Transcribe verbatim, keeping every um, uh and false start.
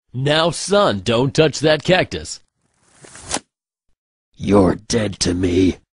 Now, son, don't touch that cactus. You're dead to me.